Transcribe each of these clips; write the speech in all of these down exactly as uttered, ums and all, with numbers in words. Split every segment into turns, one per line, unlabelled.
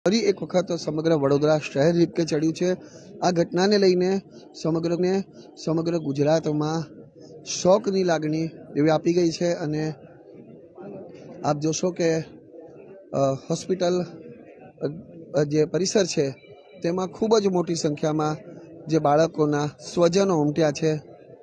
ફરી એક વખત સમગ્ર વડોદરા શહેર હિપકે ચડ્યું છે। આ ઘટનાને લઈને સમગ્રને સમગ્ર ગુજરાતમાં શોકની લાગણી વ્યાપી ગઈ છે અને આપ જોશો કે હોસ્પિટલ જે પરિસર છે તેમાં ખૂબ જ મોટી સંખ્યામાં જે બાળકોના સ્વજનો ઉમટ્યા છે।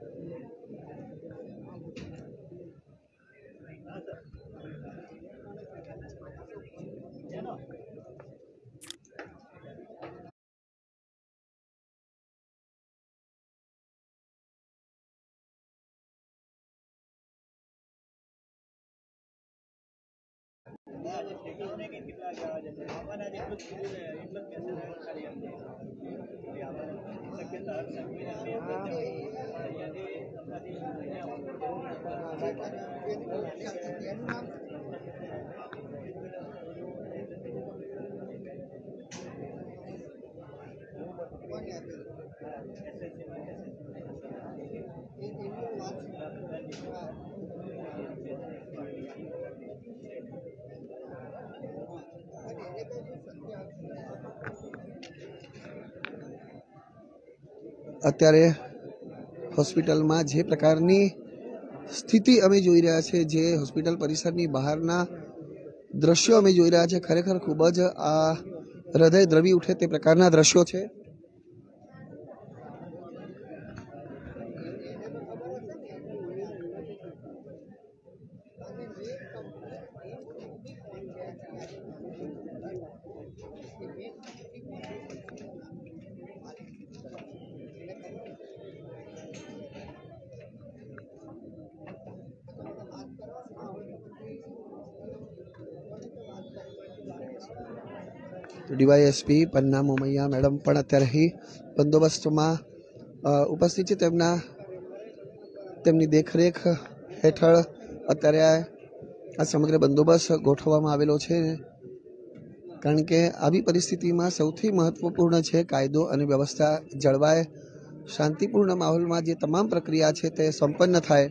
અત્યારે હોસ્પિટલમાં જે પ્રકારની સ્થિતિ અમે જોઈ રહ્યા છે, જે હોસ્પિટલ પરિસરની બહારના દ્રશ્યો અમે જોઈ રહ્યા છે, ખરેખર ખૂબ જ આ હૃદય દ્રવી ઉઠે તે પ્રકારના દ્રશ્યો છે। ડીવાયએસપી પન્ના મોમૈયા મેડમ પણ અત્યારે અહીં બંદોબસ્તમાં ઉપસ્થિત છે। તેમના તેમની દેખરેખ હેઠળ અત્યારે આ સમગ્ર બંદોબસ્ત ગોઠવવામાં આવેલો છે, કારણ કે આવી પરિસ્થિતિમાં સૌથી મહત્વપૂર્ણ છે કાયદો અને વ્યવસ્થા જળવાય, શાંતિપૂર્ણ માહોલમાં જે તમામ પ્રક્રિયા છે તે સંપન્ન થાય।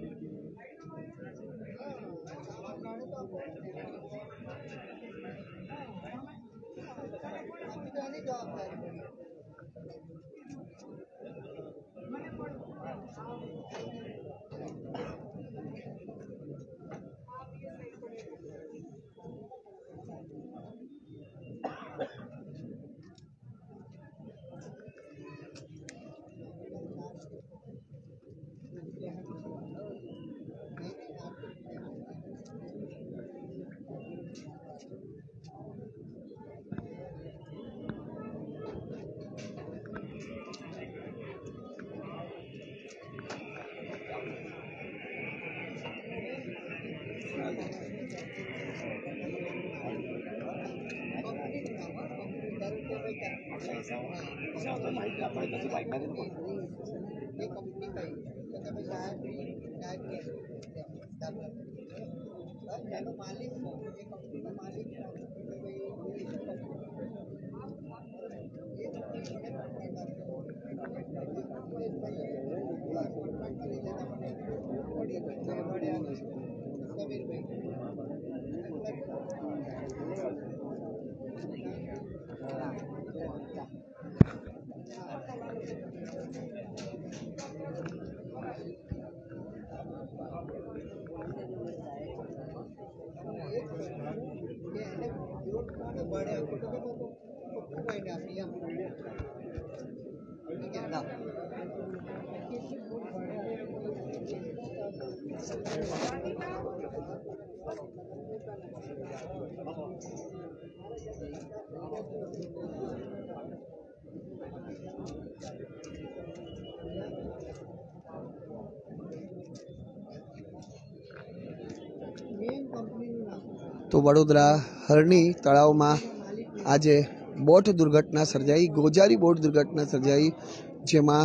તો વડોદરા હરણી તળાવમાં આજે બોટ દુર્ઘટના સર્જાઈ, ગોજારી બોટ દુર્ઘટના સર્જાઈ, જેમાં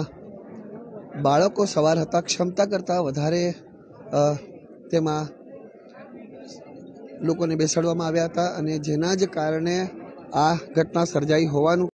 બાળકો સવાર હતા, ક્ષમતા કરતાં વધારે તેમાં લોકોને બેસાડવામાં આવ્યા હતા અને જેના જ કારણે આ ઘટના સર્જાઈ હોવાનું